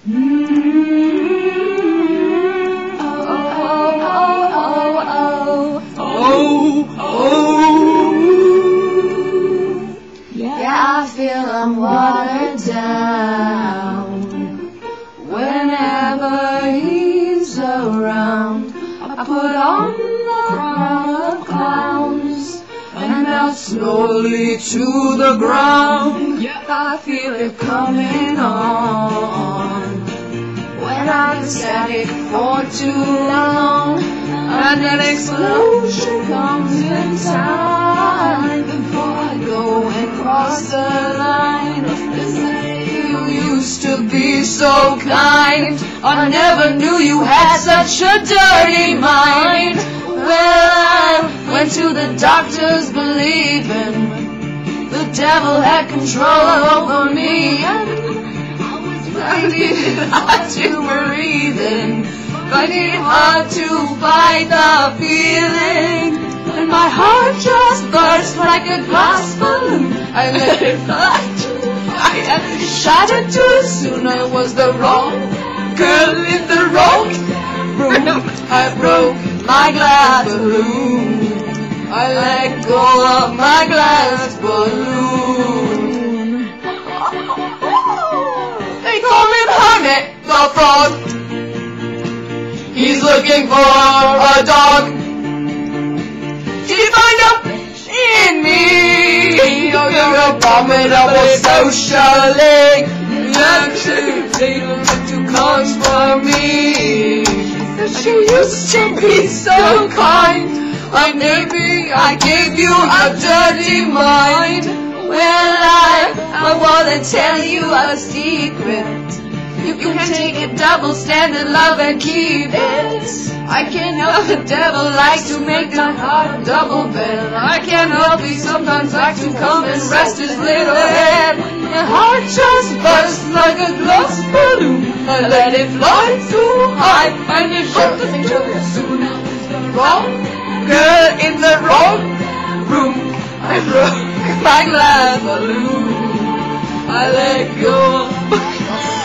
Yeah, I feel I'm watered down whenever he's around. I put on the crown of clowns and melt slowly to the ground. Yeah, I feel it coming on when I'm static for too long, and an explosion comes in time before I go and cross the line. You used to be so kind, I never knew you had such a dirty mind. Well, I went to the doctors believing the devil had control over me, I needed hard to breathe in, finding it hard to fight the feeling, and my heart just burst like a glass balloon. I let it fly, I shattered too soon. I was the wrong girl in the wrong room. I broke my glass balloon. I let go of my glass balloon. They call him Hermit the Frog. He's looking for a dog. Did you find out in me? You're abominable socially. Too close for me. She used to be so kind. Maybe I gave you a dirty mind. Well, I wanna tell you a secret. You can take a double standard love and keep it. I can't help the devil likes to make my heart double bend. I can't help he sometimes likes to come and rest his little head. My heart just burst like a glass balloon. I let it fly too high, and it broke the thing too soon. I was the wrong girl in the wrong room. I broke my glass balloon. I let go.